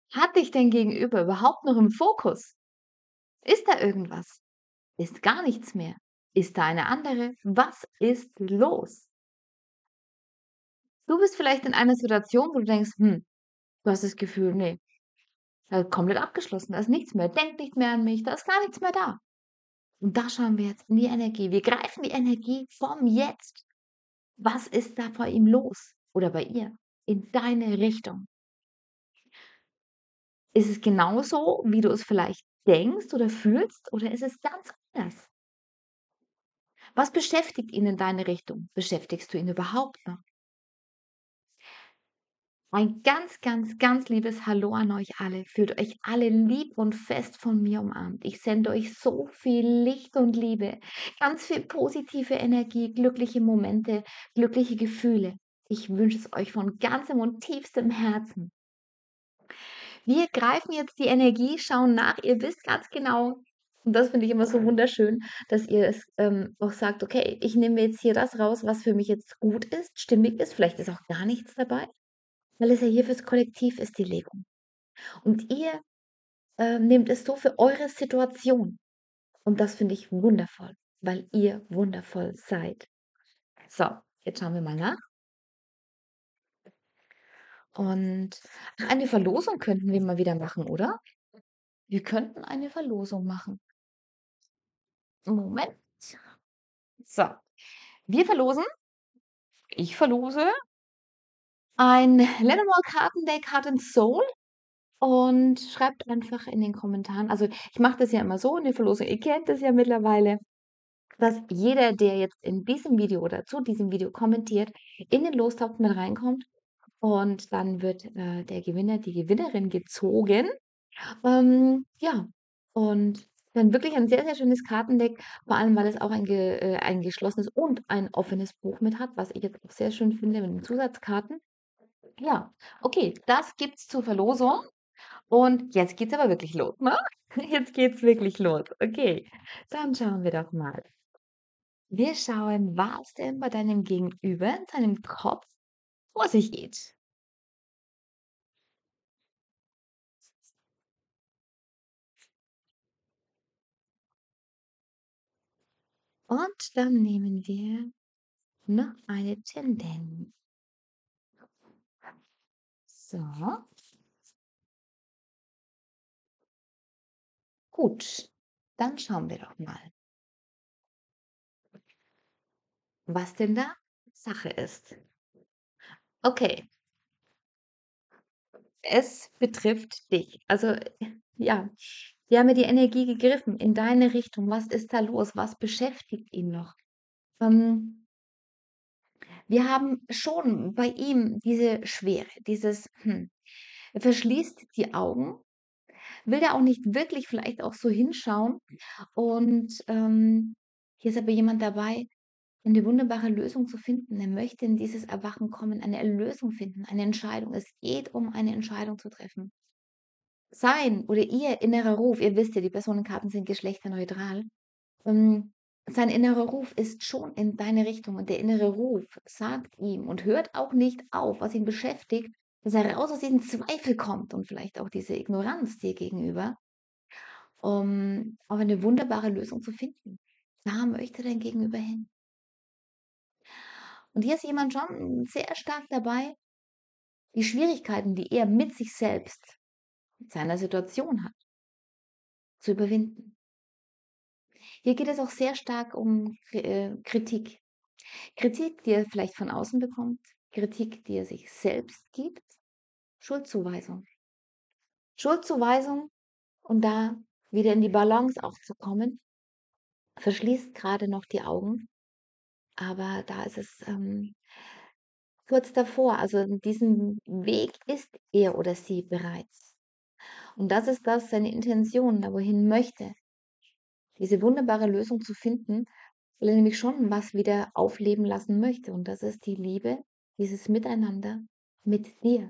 Hat dich dein Gegenüber überhaupt noch im Fokus? Ist da irgendwas? Ist gar nichts mehr? Ist da eine andere? Was ist los? Du bist vielleicht in einer Situation, wo du denkst, du hast das Gefühl, nee, komplett abgeschlossen, da ist nichts mehr, denkt nicht mehr an mich, da ist gar nichts mehr da. Und da schauen wir jetzt in die Energie. Wir greifen die Energie vom Jetzt. Was ist da bei ihm los oder bei ihr? In deine Richtung. Ist es genauso, wie du es vielleicht denkst oder fühlst, oder ist es ganz anders? Was beschäftigt ihn in deine Richtung? Beschäftigst du ihn überhaupt noch? Ein ganz, ganz, ganz liebes Hallo an euch alle. Fühlt euch alle lieb und fest von mir umarmt. Ich sende euch so viel Licht und Liebe, ganz viel positive Energie, glückliche Momente, glückliche Gefühle. Ich wünsche es euch von ganzem und tiefstem Herzen. Wir greifen jetzt die Energie, schauen nach. Ihr wisst ganz genau, und das finde ich immer so wunderschön, dass ihr es auch sagt, okay, ich nehme jetzt hier das raus, was für mich jetzt gut ist, stimmig ist. Vielleicht ist auch gar nichts dabei, weil es ja hier fürs Kollektiv ist, die Legung. Und ihr nehmt es so für eure Situation. Und das finde ich wundervoll, weil ihr wundervoll seid. So, jetzt schauen wir mal nach. Und eine Verlosung könnten wir mal wieder machen, oder? Wir könnten eine Verlosung machen. Moment. So, wir verlosen, ich verlose ein Lenormand Kartendeck Heart and Soul und schreibt einfach in den Kommentaren, also ich mache das ja immer so in der Verlosung, ihr kennt das ja mittlerweile, dass jeder, der jetzt in diesem Video oder zu diesem Video kommentiert, in den Lostopf mit reinkommt und dann wird der Gewinner, die Gewinnerin gezogen. Ja, und dann wirklich ein sehr, sehr schönes Kartendeck, vor allem, weil es auch ein geschlossenes und ein offenes Buch mit hat, was ich jetzt auch sehr schön finde mit den Zusatzkarten. Ja, okay, das gibt's zur Verlosung und jetzt geht's aber wirklich los, ne? Jetzt geht's wirklich los. Okay, dann schauen wir doch mal. Wir schauen, was denn bei deinem Gegenüber in seinem Kopf vor sich geht. Und dann nehmen wir noch eine Tendenz. So, gut. Dann schauen wir doch mal, was denn da Sache ist. Okay, es betrifft dich. Also, ja, wir haben ja die Energie gegriffen in deine Richtung. Was ist da los? Was beschäftigt ihn noch? Ähm, Wir haben schon bei ihm diese Schwere, er verschließt die Augen, will da auch nicht wirklich vielleicht auch so hinschauen. Und hier ist aber jemand dabei, eine wunderbare Lösung zu finden. Er möchte in dieses Erwachen kommen, eine Erlösung finden, eine Entscheidung. Es geht um eine Entscheidung zu treffen. Sein oder ihr innerer Ruf, ihr wisst ja, die Personenkarten sind geschlechterneutral. Ähm, Sein innerer Ruf ist schon in deine Richtung und der innere Ruf sagt ihm und hört auch nicht auf, was ihn beschäftigt, dass er raus aus diesem Zweifel kommt und vielleicht auch diese Ignoranz dir gegenüber, um auf eine wunderbare Lösung zu finden. Da möchte dein Gegenüber hin. Und hier ist jemand schon sehr stark dabei, die Schwierigkeiten, die er mit sich selbst, mit seiner Situation hat, zu überwinden. Hier geht es auch sehr stark um Kritik. Kritik, die er vielleicht von außen bekommt, Kritik, die er sich selbst gibt, Schuldzuweisung. Schuldzuweisung und da wieder in die Balance auch zu kommen, verschließt gerade noch die Augen, aber da ist es kurz davor. Also in diesem Weg ist er oder sie bereits. Und das ist das, seine Intention, da wohin möchte, diese wunderbare Lösung zu finden, weil er nämlich schon was wieder aufleben lassen möchte. Und das ist die Liebe, dieses Miteinander mit dir.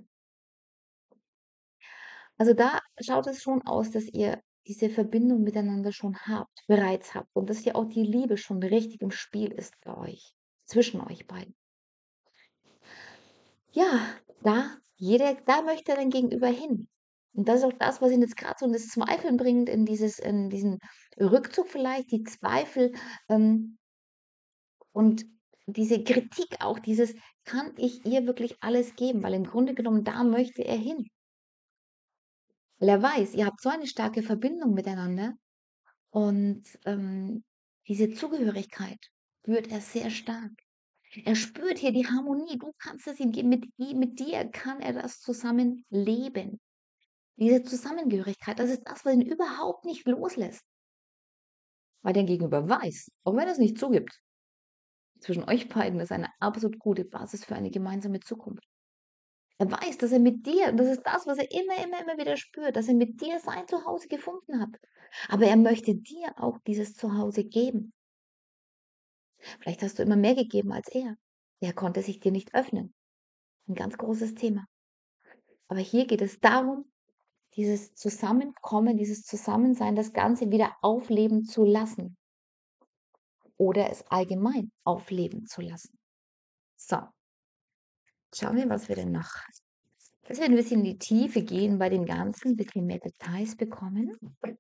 Also da schaut es schon aus, dass ihr diese Verbindung miteinander schon habt, bereits habt und dass ja auch die Liebe schon richtig im Spiel ist bei euch, zwischen euch beiden. Ja, da möchte dein Gegenüber hin. Und das ist auch das, was ihn jetzt gerade so in das Zweifeln bringt, in diesen Rückzug vielleicht, die Zweifel, ähm, und diese Kritik auch, dieses: „Kann ich ihr wirklich alles geben?“ Weil im Grunde genommen, da möchte er hin. Weil er weiß, ihr habt so eine starke Verbindung miteinander und, diese Zugehörigkeit spürt er sehr stark. Er spürt hier die Harmonie. Du kannst es ihm geben. Mit dir kann er das zusammen leben. Diese Zusammengehörigkeit, das ist das, was ihn überhaupt nicht loslässt, weil dein Gegenüber weiß, auch wenn er es nicht zugibt, zwischen euch beiden ist eine absolut gute Basis für eine gemeinsame Zukunft. Er weiß, dass er mit dir, das ist das, was er immer wieder spürt, dass er mit dir sein Zuhause gefunden hat. Aber er möchte dir auch dieses Zuhause geben. Vielleicht hast du immer mehr gegeben als er. Er konnte sich dir nicht öffnen. Ein ganz großes Thema. Aber hier geht es darum, dieses Zusammenkommen, dieses Zusammensein, das Ganze wieder aufleben zu lassen oder es allgemein aufleben zu lassen. So, schauen wir, was wir denn noch, dass wir ein bisschen in die Tiefe gehen bei dem Ganzen, ein bisschen mehr Details bekommen.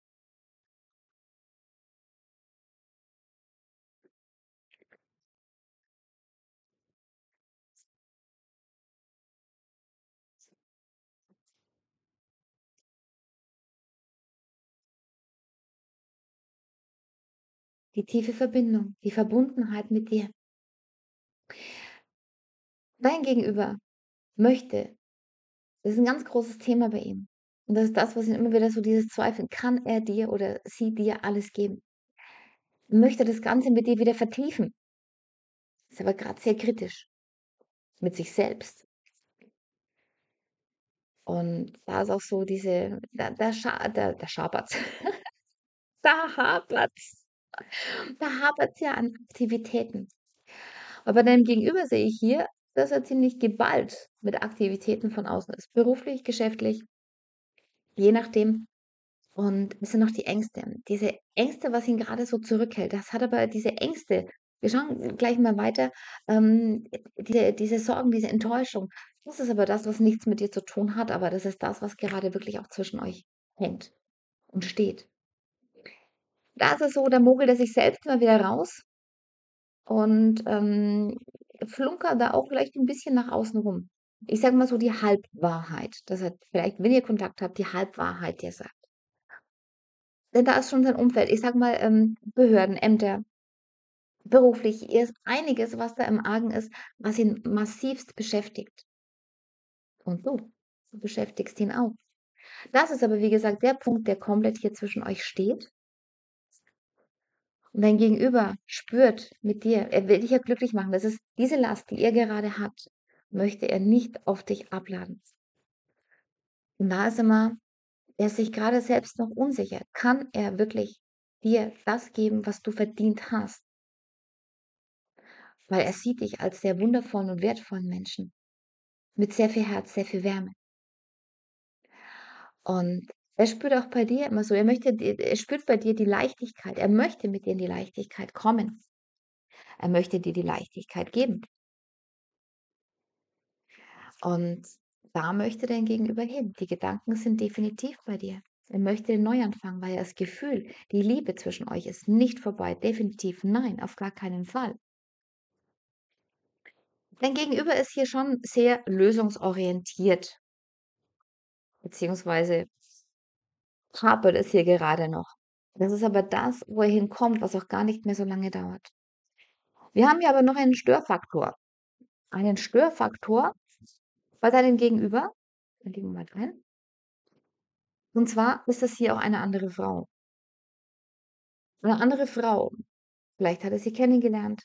Die tiefe Verbindung, die Verbundenheit mit dir. Dein Gegenüber möchte, das ist ein ganz großes Thema bei ihm. Und das ist das, was ihn immer wieder so dieses Zweifeln, kann er dir oder sie dir alles geben? Möchte das Ganze mit dir wieder vertiefen, ist aber gerade sehr kritisch mit sich selbst. Und da ist auch so diese, da schapert's, da hapert's, da hapert's ja an Aktivitäten. Aber bei deinem Gegenüber sehe ich hier, dass er ziemlich geballt mit Aktivitäten von außen ist, beruflich, geschäftlich, je nachdem. Und es sind noch die Ängste. Diese Ängste, was ihn gerade so zurückhält, das hat aber diese Ängste, wir schauen gleich mal weiter, diese Sorgen, diese Enttäuschung, das ist aber das, was nichts mit dir zu tun hat, aber das ist das, was gerade wirklich auch zwischen euch hängt und steht. Da ist es so, da mogelt er sich selbst mal wieder raus und, flunkert da auch vielleicht ein bisschen nach außen rum. Ich sage mal so die Halbwahrheit, dass er vielleicht, wenn ihr Kontakt habt, die Halbwahrheit dir sagt. Denn da ist schon sein Umfeld, ich sage mal, Behörden, Ämter, beruflich, hier ist einiges, was da im Argen ist, was ihn massivst beschäftigt. Und du beschäftigst ihn auch. Das ist aber, wie gesagt, der Punkt, der komplett hier zwischen euch steht. Und dein Gegenüber spürt mit dir, er will dich ja glücklich machen. Das ist diese Last, die ihr gerade habt, möchte er nicht auf dich abladen. Und da ist immer, er ist sich gerade selbst noch unsicher. Kann er wirklich dir das geben, was du verdient hast? Weil er sieht dich als sehr wundervollen und wertvollen Menschen mit sehr viel Herz, sehr viel Wärme. Und er spürt auch bei dir immer so, er spürt bei dir die Leichtigkeit. Er möchte mit dir in die Leichtigkeit kommen. Er möchte dir die Leichtigkeit geben. Und da möchte dein Gegenüber hin. Die Gedanken sind definitiv bei dir. Er möchte den Neuanfang, weil das Gefühl, die Liebe zwischen euch ist nicht vorbei. Definitiv nein, auf gar keinen Fall. Dein Gegenüber ist hier schon sehr lösungsorientiert, beziehungsweise hapert es hier gerade noch. Das ist aber das, wo er hinkommt, was auch gar nicht mehr so lange dauert. Wir haben hier aber noch einen Störfaktor. Einen Störfaktor bei deinem Gegenüber. Da legen wir mal rein. Und zwar ist das hier auch eine andere Frau. Eine andere Frau. Vielleicht hat er sie kennengelernt.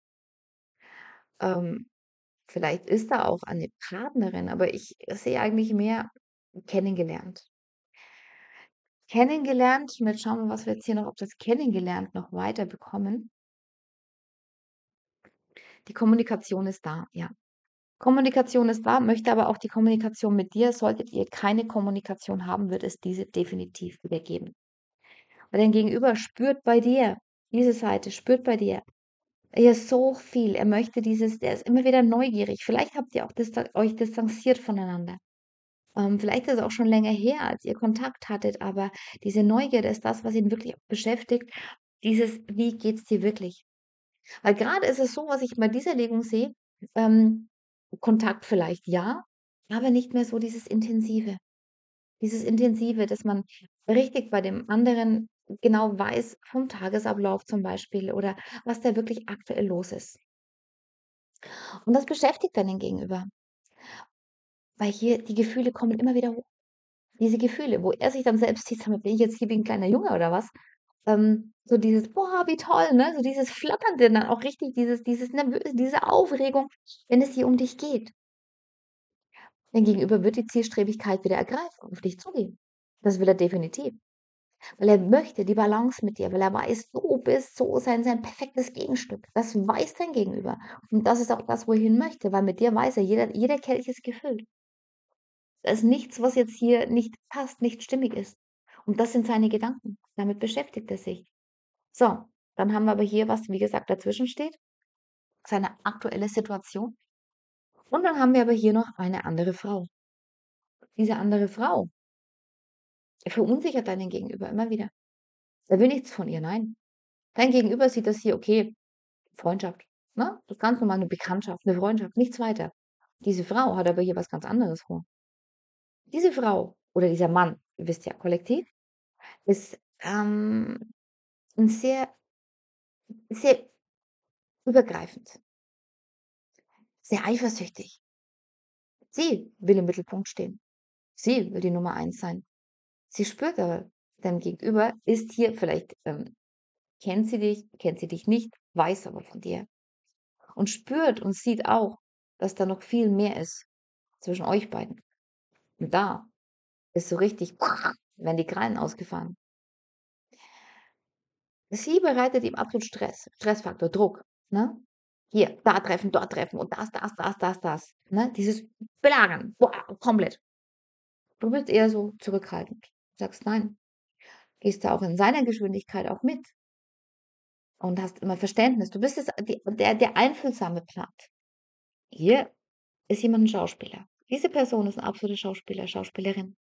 Ähm, vielleicht ist da auch eine Partnerin, aber ich sehe eigentlich mehr kennengelernt. Kennengelernt, und jetzt schauen wir, was wir jetzt hier noch, ob das kennengelernt noch weiter bekommen. Die Kommunikation ist da, ja. Kommunikation ist da, möchte aber auch die Kommunikation mit dir. Solltet ihr keine Kommunikation haben, wird es diese definitiv wieder geben. Weil dein Gegenüber spürt bei dir, diese Seite spürt bei dir, hier ist so viel. Er möchte dieses, der ist immer wieder neugierig. Vielleicht habt ihr auch euch distanziert voneinander. Vielleicht ist es auch schon länger her, als ihr Kontakt hattet, aber diese Neugierde ist das, was ihn wirklich beschäftigt. Dieses: „Wie geht's dir wirklich?“ Weil gerade ist es so, was ich bei dieser Legung sehe, ähm, Kontakt vielleicht ja, aber nicht mehr so dieses Intensive. Dieses Intensive, dass man richtig bei dem anderen genau weiß vom Tagesablauf zum Beispiel oder was da wirklich aktuell los ist. Und das beschäftigt dann den Gegenüber, weil hier die Gefühle kommen immer wieder hoch. Diese Gefühle, wo er sich dann selbst sieht: „Sag mal, bin ich jetzt hier wie 'n kleiner Junge oder was?“ so dieses: „Boah, wie toll“, ne? So dieses Flatternde dann auch richtig, dieses Nervöse, diese Aufregung, wenn es hier um dich geht. Dein Gegenüber wird die Zielstrebigkeit wieder ergreifen und auf dich zugehen. Das will er definitiv, weil er möchte die Balance mit dir, weil er weiß, du bist so sein perfektes Gegenstück. Das weiß dein Gegenüber. Und das ist auch das, wo er hin möchte, weil mit dir weiß er, jeder Kelch ist gefüllt. Da ist nichts, was jetzt hier nicht passt, nicht stimmig ist. Und das sind seine Gedanken. Damit beschäftigt er sich. So, dann haben wir aber hier was, wie gesagt, dazwischen steht, seine aktuelle Situation. Und dann haben wir aber hier noch eine andere Frau. Diese andere Frau verunsichert deinen Gegenüber immer wieder. Er will nichts von ihr, nein. Dein Gegenüber sieht das hier, okay, Freundschaft, ne? Das ist ganz normal 'ne Bekanntschaft, 'ne Freundschaft, nichts weiter. Diese Frau hat aber hier was ganz anderes vor. Diese Frau oder dieser Mann, ihr wisst ja, Kollektiv, ist, 'n sehr übergreifend, sehr eifersüchtig. Sie will im Mittelpunkt stehen. Sie will die Nummer eins sein. Sie spürt aber, dein Gegenüber ist hier vielleicht, kennt sie dich nicht, weiß aber von dir und spürt und sieht auch, dass da noch viel mehr ist zwischen euch beiden. Und da ist so richtig werden die Krallen ausgefahren. Sie bereitet ihm absolut Stress, Stressfaktor, Druck, ne? Hier, da treffen, dort treffen und das, ne? Dieses Belagern, boah, komplett. Du bist eher so zurückhaltend, sagst nein, gehst da auch in seiner Geschwindigkeit auch mit und hast immer Verständnis. Du bist der einfühlsame Part. Hier ist jemand 'n Schauspieler. Diese Person ist 'n absoluter Schauspieler, Schauspielerin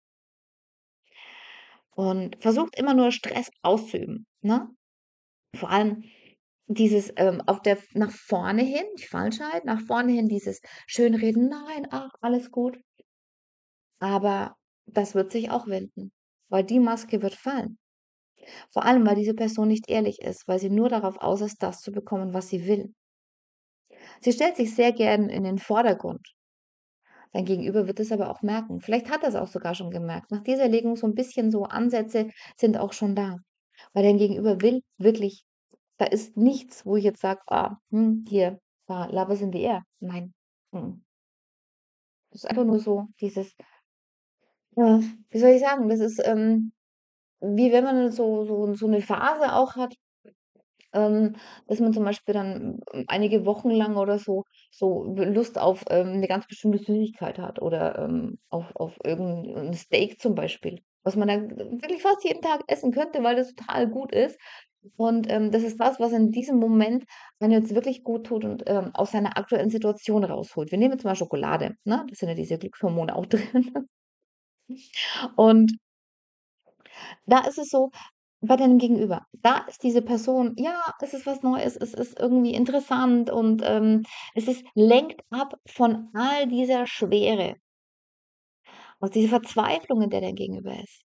und versucht immer nur Stress auszuüben, ne? Vor allem dieses, auf der nach vorne hin, die Falschheit, nach vorne hin dieses Schönreden: „Nein, ach, alles gut.“ Aber das wird sich auch wenden, weil die Maske wird fallen. Vor allem, weil diese Person nicht ehrlich ist, weil sie nur darauf aus ist, das zu bekommen, was sie will. Sie stellt sich sehr gern in den Vordergrund. Dein Gegenüber wird es aber auch merken. Vielleicht hat er es auch sogar schon gemerkt. Nach dieser Legung so ein bisschen so Ansätze sind auch schon da. Weil dein Gegenüber will wirklich, da ist nichts, wo ich jetzt sage: „Ah, hier, da Love is in the air.“ Nein. Mm. Das ist einfach nur so dieses, wie soll ich sagen, das ist, wie wenn man so 'ne Phase auch hat, ähm, dass man zum Beispiel dann, einige Wochen lang oder so Lust auf, 'ne ganz bestimmte Süßigkeit hat oder, auf irgend 'n Steak zum Beispiel, was man dann wirklich fast jeden Tag essen könnte, weil das total gut ist. Und, das ist das, was in diesem Moment einem jetzt wirklich gut tut und, aus seiner aktuellen Situation rausholt. Wir nehmen jetzt mal Schokolade, ne? Da sind ja diese Glückshormone auch drin. Und da ist es so, bei deinem Gegenüber, da ist diese Person, ja, es ist was Neues, es ist irgendwie interessant und, es ist lenkt ab von all dieser Schwere, aus dieser Verzweiflung, in der dein Gegenüber ist.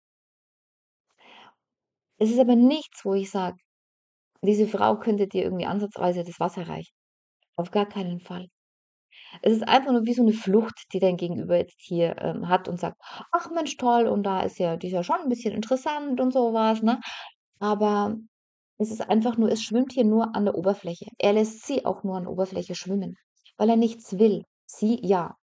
Es ist aber nichts, wo ich sage, diese Frau könnte dir irgendwie ansatzweise das Wasser reichen. Auf gar keinen Fall. Es ist einfach nur wie so 'ne Flucht, die dein Gegenüber jetzt hier, hat und sagt: „Ach Mensch, toll und da ist ja die ist ja schon 'n bisschen interessant“ und so was, ne? Aber es ist einfach nur, es schwimmt hier nur an der Oberfläche. Er lässt sie auch nur an der Oberfläche schwimmen, weil er nichts will. Sie ja.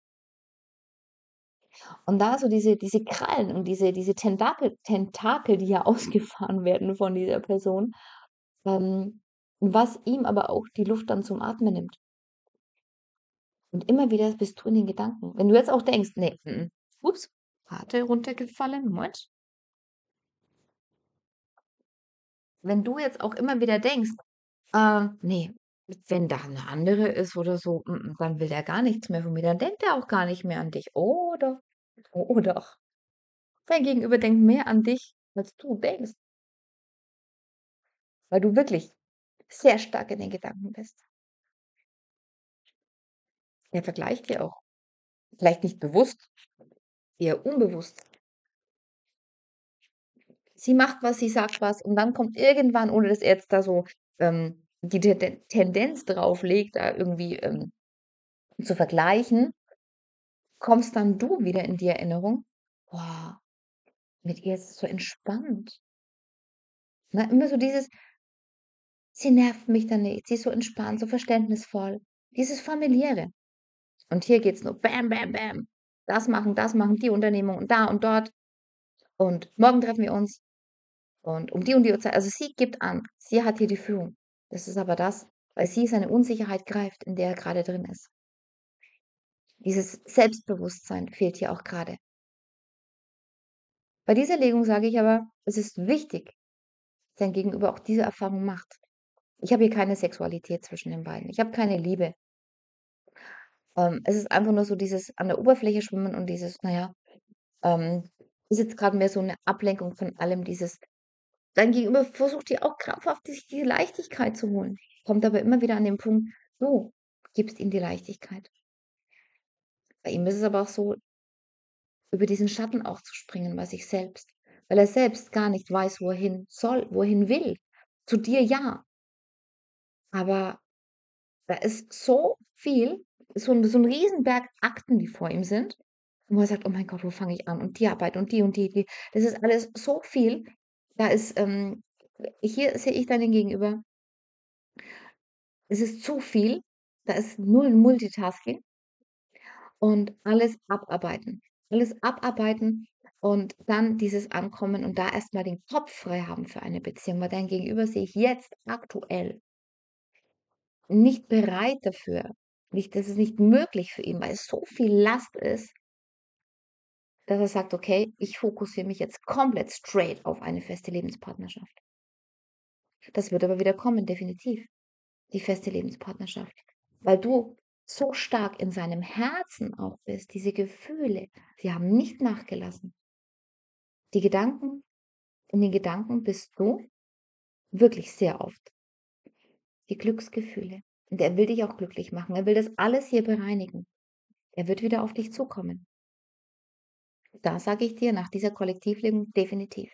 Und da so diese Krallen und diese Tentakel, die ja ausgefahren werden von dieser Person, was ihm aber auch die Luft dann zum Atmen nimmt. Und immer wieder bist du in den Gedanken. Wenn du jetzt auch denkst: „Ne, ups, Karte runtergefallen, Moment.“ Wenn du jetzt auch immer wieder denkst: „Ne, wenn da 'ne andere ist oder so, dann will der gar nichts mehr von mir, dann denkt er auch gar nicht mehr an dich.“ Oder? Oh doch. Dein Gegenüber denkt mehr an dich, als du denkst, weil du wirklich sehr stark in den Gedanken bist. Er vergleicht dir auch. Vielleicht nicht bewusst, eher unbewusst. Sie macht was, sie sagt was und dann kommt irgendwann, ohne dass er jetzt da so die Tendenz drauf legt, da irgendwie zu vergleichen, kommst dann du wieder in die Erinnerung. Boah, mit ihr ist es so entspannt. Ne? Immer so dieses, sie nervt mich dann nicht, sie ist so entspannt, so verständnisvoll. Dieses familiäre. Und hier geht's nur bam, bam, bam. Das machen, die Unternehmung und da und dort. Und morgen treffen wir uns. Und die Uhrzeit. Also sie gibt an, sie hat hier die Führung. Das ist aber das, weil sie seine Unsicherheit greift, in der er gerade drin ist. Dieses Selbstbewusstsein fehlt hier auch gerade. Bei dieser Legung sage ich aber, es ist wichtig, dass dein Gegenüber auch diese Erfahrung macht. Ich habe hier keine Sexualität zwischen den beiden. Ich habe keine Liebe. Es ist einfach nur so dieses an der Oberfläche schwimmen und dieses, naja, ähm, ist jetzt gerade mehr so eine Ablenkung von allem, dieses dein Gegenüber versucht dir auch krampfhaft sich diese Leichtigkeit zu holen, kommt aber immer wieder an den Punkt, du gibst ihm die Leichtigkeit. Bei ihm ist es aber auch so, über diesen Schatten auch zu springen bei sich selbst, weil er selbst gar nicht weiß, wo er hin soll, wo er hin will. Zu dir ja, aber da ist so viel, so 'n Riesenberg Akten, die vor ihm sind, wo er sagt: „Oh mein Gott, wo fange ich an? Und die Arbeit und die und die.“ Das ist alles so viel. Da ist, hier sehe ich dann den Gegenüber, es ist zu viel, da ist null Multitasking und alles abarbeiten. Alles abarbeiten und dann dieses Ankommen und da erst mal den Kopf frei haben für eine Beziehung, weil dein Gegenüber sehe ich jetzt aktuell nicht bereit dafür. Nicht, das ist nicht möglich für ihn, weil es so viel Last ist, dass er sagt: „Okay, ich fokussiere mich jetzt komplett straight auf eine feste Lebenspartnerschaft.“ Das wird aber wieder kommen, definitiv, die feste Lebenspartnerschaft, weil du so stark in seinem Herzen auch bist. Diese Gefühle, sie haben nicht nachgelassen. Die Gedanken in den Gedanken bist du wirklich sehr oft. Die Glücksgefühle. Und er will dich auch glücklich machen. Er will das alles hier bereinigen. Er wird wieder auf dich zukommen. Da sage ich dir nach dieser Kollektivlegung definitiv.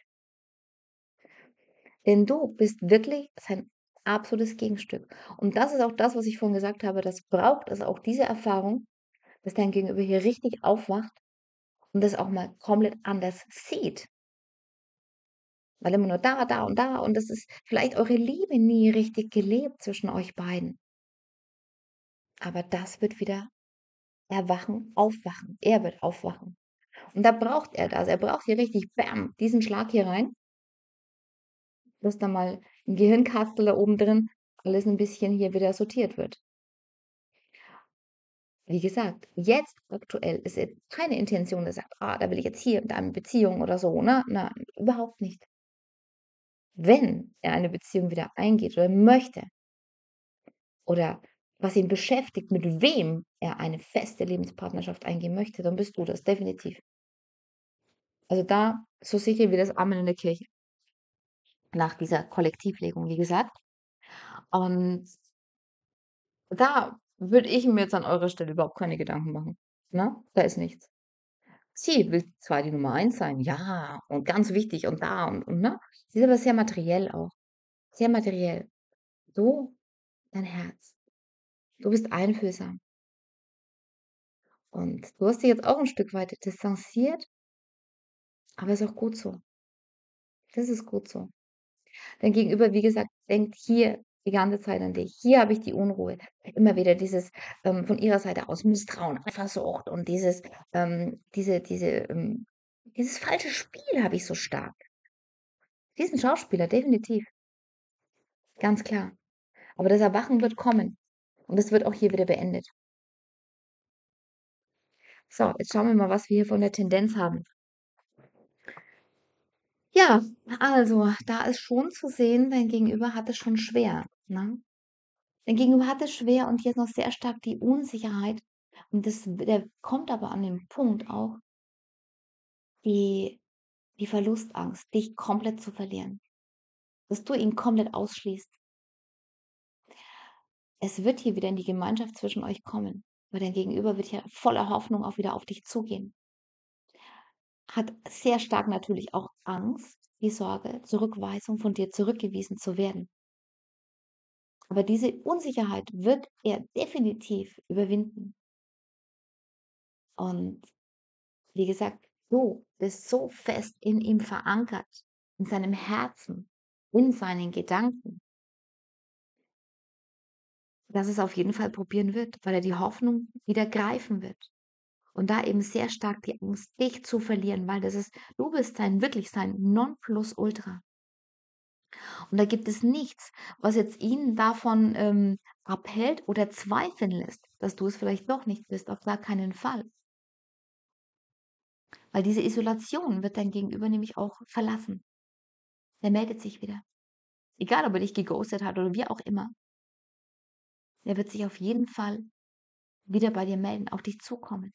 Denn du bist wirklich sein absolutes Gegenstück. Und das ist auch das, was ich vorhin gesagt habe, das braucht es auch diese Erfahrung, dass dein Gegenüber hier richtig aufwacht und das auch mal komplett anders sieht. Weil immer nur da und das ist vielleicht eure Liebe nie richtig gelebt zwischen euch beiden. Aber das wird wieder erwachen, aufwachen. Er wird aufwachen. Und da braucht er das. Er braucht hier richtig, bam, diesen Schlag hier rein, dass da mal im Gehirnkastel da oben drin alles ein bisschen hier wieder sortiert wird. Wie gesagt, jetzt aktuell ist jetzt keine Intention, der sagt: „Ah, da will ich jetzt hier und da eine Beziehung oder so“, ne? Nein, überhaupt nicht. Wenn er eine Beziehung wieder eingeht oder möchte oder was ihn beschäftigt, mit wem er eine feste Lebenspartnerschaft eingehen möchte, dann bist du das definitiv. Also da so sicher wie das Amen in der Kirche nach dieser Kollektivlegung, wie gesagt. Und da würde ich mir jetzt an eurer Stelle überhaupt keine Gedanken machen, ne? Da ist nichts. Sie will zwar die Nummer eins sein, ja, und ganz wichtig und da und, ne? Sie ist aber sehr materiell auch, sehr materiell. Du, dein Herz, du bist einfühlsam und du hast dich jetzt auch 'n Stück weit distanziert, aber ist auch gut so. Das ist gut so. Dein Gegenüber, wie gesagt, denkt hier die ganze Zeit an dich. Hier habe ich die Unruhe. Immer wieder dieses, von ihrer Seite aus Misstrauen, Eifersucht und dieses falsche Spiel habe ich so stark. Sie ist 'n Schauspieler, definitiv, ganz klar. Aber das Erwachen wird kommen und es wird auch hier wieder beendet. So, jetzt schauen wir mal, was wir hier von der Tendenz haben. Ja, also, da ist schon zu sehen, dein Gegenüber hat es schon schwer, ne? Dein Gegenüber hat es schwer und hier ist noch sehr stark die Unsicherheit und der kommt aber an den Punkt auch, die die Verlustangst, dich komplett zu verlieren, dass du ihn komplett ausschließt. Es wird hier wieder in die Gemeinschaft zwischen euch kommen, weil dein Gegenüber wird hier voller Hoffnung auch wieder auf dich zugehen. Hat sehr stark natürlich auch Angst, die Sorge, Zurückweisung, von dir zurückgewiesen zu werden. Aber diese Unsicherheit wird er definitiv überwinden. Und wie gesagt, du bist so fest in ihm verankert, in seinem Herzen, in seinen Gedanken, dass es auf jeden Fall probieren wird, weil er die Hoffnung wieder greifen wird. Und da eben sehr stark die Angst, dich zu verlieren, weil das ist, du bist sein, wirklich sein Nonplusultra. Und da gibt es nichts, was jetzt ihn davon abhält oder zweifeln lässt, dass du es vielleicht doch nicht bist, auf gar keinen Fall. Weil diese Isolation wird dein Gegenüber nämlich auch verlassen. Der meldet sich wieder. Egal, ob er dich geghostet hat oder wie auch immer. Er wird sich auf jeden Fall wieder bei dir melden, auf dich zukommen.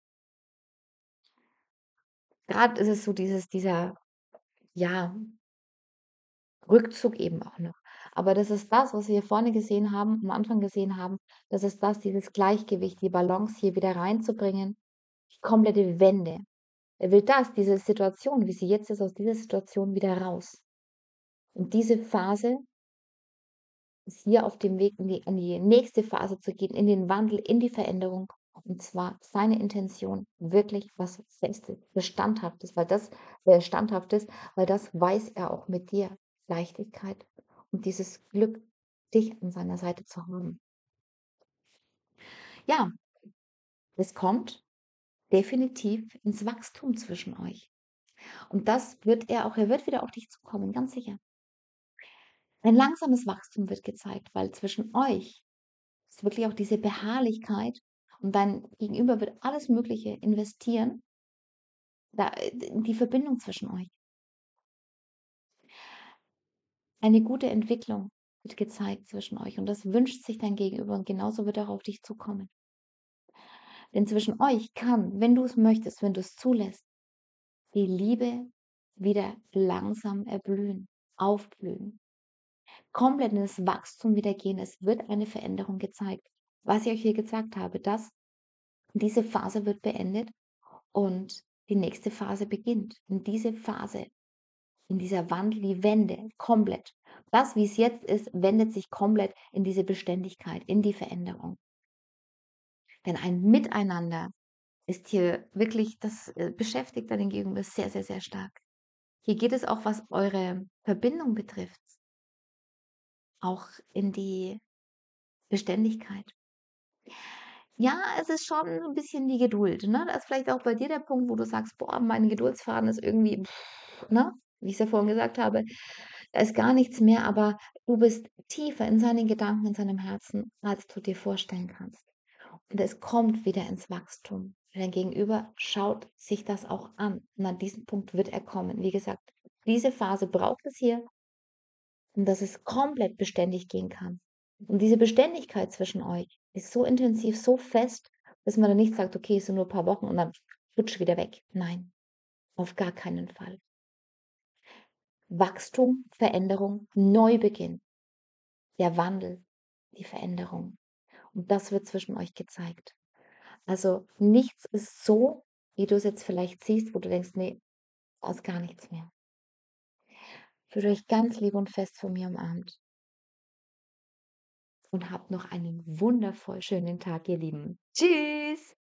Gerade ist es so dieser, Rückzug eben auch noch. Aber das ist das, was wir vorne gesehen haben, am Anfang gesehen haben, das ist das, dieses Gleichgewicht, die Balance hier wieder reinzubringen, die komplette Wende. Er will diese Situation, wie sie jetzt ist, aus dieser Situation wieder raus. Und diese Phase ist hier auf dem Weg in die nächste Phase zu gehen, in den Wandel, in die Veränderung. Und zwar seine Intention, wirklich was Festes, Standhaftes, weil das weiß er auch mit dir. Leichtigkeit und dieses Glück, dich an seiner Seite zu haben. Ja, es kommt definitiv ins Wachstum zwischen euch. Und das wird er wird wieder auf dich zukommen, ganz sicher. Ein langsames Wachstum wird gezeigt, weil zwischen euch ist wirklich auch diese Beharrlichkeit und dein Gegenüber wird alles Mögliche investieren, in die Verbindung zwischen euch. Eine gute Entwicklung wird gezeigt zwischen euch und das wünscht sich dein Gegenüber und genauso wird er auf dich zukommen. Denn zwischen euch kann, wenn du es möchtest, wenn du es zulässt, die Liebe wieder langsam erblühen, aufblühen, komplett in das Wachstum wieder gehen. Es wird eine Veränderung gezeigt. Was ich euch hier gesagt habe, dass diese Phase wird beendet und die nächste Phase beginnt. In diese Phase, in dieser Wandel, die Wende, komplett. Das, wie es jetzt ist, wendet sich komplett in diese Beständigkeit, in die Veränderung. Denn ein Miteinander ist hier wirklich, das beschäftigt dann den Gegenüber sehr, sehr, sehr stark. Hier geht es auch, was eure Verbindung betrifft, auch in die Beständigkeit. Ja, es ist schon so ein bisschen die Geduld, ne? Da ist vielleicht auch bei dir der Punkt, wo du sagst: „Boah, mein Geduldsfaden ist irgendwie, ne?“ Wie ich's ja vorhin gesagt habe, da ist gar nichts mehr, aber du bist tiefer in seinen Gedanken, in seinem Herzen, als du dir vorstellen kannst. Und es kommt wieder ins Wachstum. Dein Gegenüber schaut sich das auch an. Und an diesen Punkt wird er kommen. Wie gesagt, diese Phase braucht es hier, um dass es komplett beständig gehen kann. Und diese Beständigkeit zwischen euch ist so intensiv, so fest, dass man dann nicht sagt, okay, es sind nur ein paar Wochen und dann rutsch wieder weg. Nein, auf gar keinen Fall. Wachstum, Veränderung, Neubeginn, der Wandel, die Veränderung. Und das wird zwischen euch gezeigt. Also nichts ist so, wie du es jetzt vielleicht siehst, wo du denkst, nee, da ist gar nichts mehr. Fühlt euch ganz lieb und fest von mir umarmt und habt noch einen wundervoll schönen Tag, ihr Lieben. Tschüss!